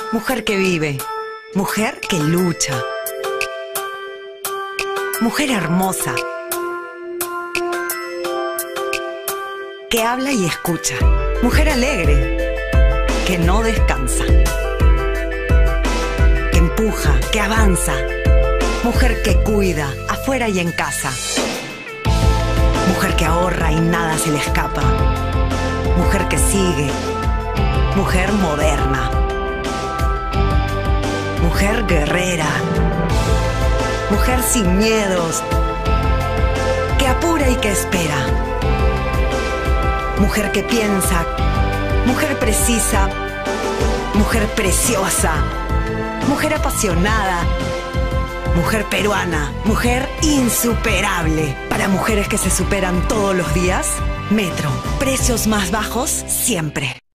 Mujer que vive, mujer que lucha, mujer hermosa, que habla y escucha, mujer alegre, que no descansa, que empuja, que avanza, mujer que cuida, afuera y en casa, mujer que ahorra y nada se le escapa, mujer que sigue, mujer moderna, mujer guerrera, mujer sin miedos, que apura y que espera, mujer que piensa, mujer precisa, mujer preciosa, mujer apasionada, mujer peruana, mujer insuperable. Para mujeres que se superan todos los días, Metro, precios más bajos siempre.